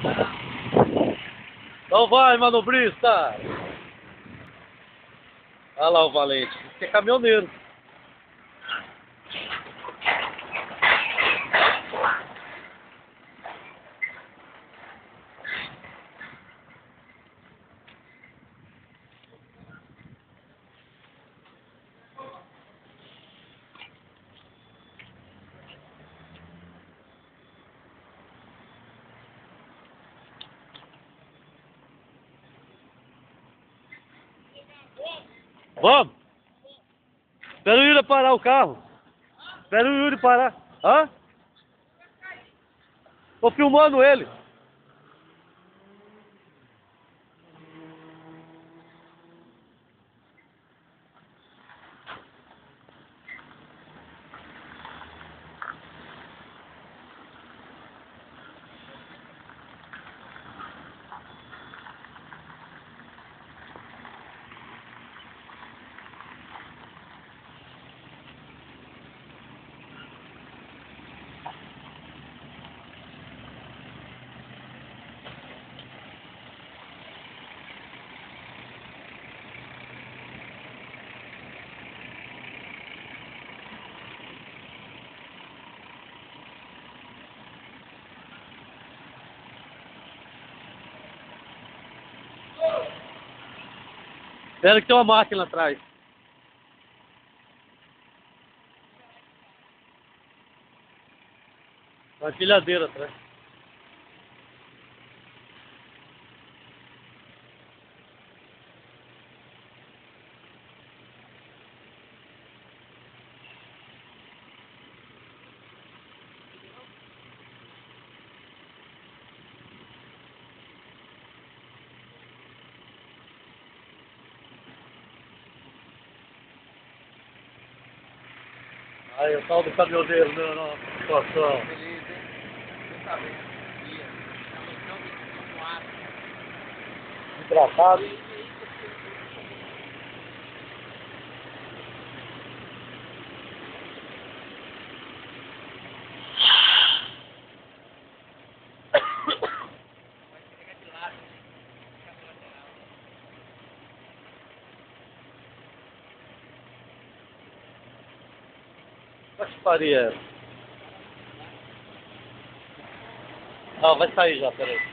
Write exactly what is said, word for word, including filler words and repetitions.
Então vai, manobrista! Olha lá o valente, esse é caminhoneiro. Vamos! Espera o Yuri parar o carro. Espera o Yuri parar. Hã? Tô filmando ele. Espera que tem uma máquina atrás. Uma empilhadeira atrás. Aí o tal do caminhoneiro, né, na situação. Beleza, hein? Você tá vendo? Dia. A noção de quatro. Hidratado. Que faria essa? Ah, vai sair já, peraí.